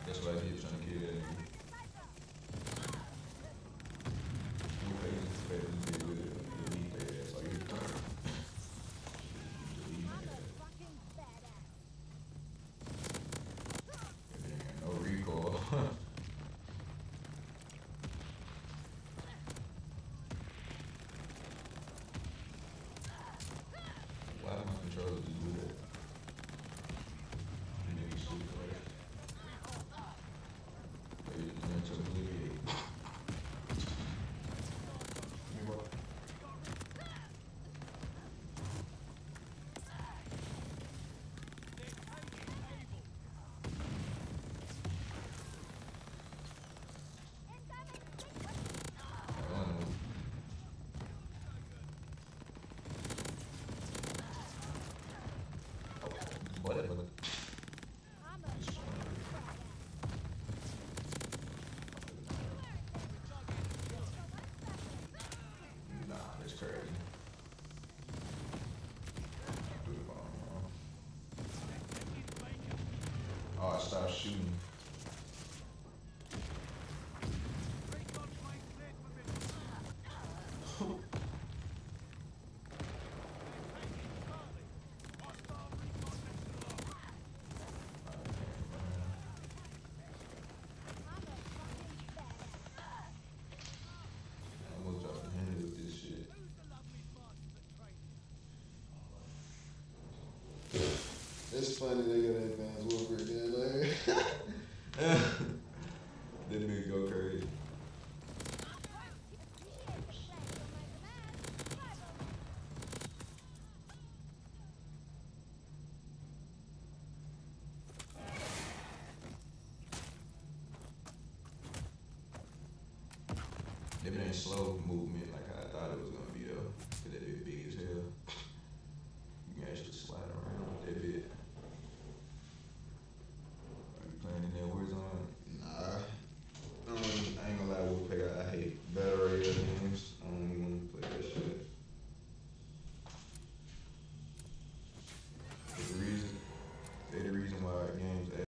That's what I did trying to kill that nigga. What they expect me to do with it? Delete that ass. Like, delete that. There ain't no recoil. Why do my controllers just do that? Nigga stupid ass. They just meant to obliviate. Whatever. Nah, that's crazy. Do the bomb. Oh, I stopped shooting. I almost dropped the hand with this shit. It's funny they got advanced warfare again. That nigga go crazy. If it ain't slow movement like I thought it was gonna be though, cause that bit big as hell. You can actually slide around with that bit. Are you playing in that Warzone? Nah. I ain't gonna lie, Wolfpack. I hate battle royale games. I don't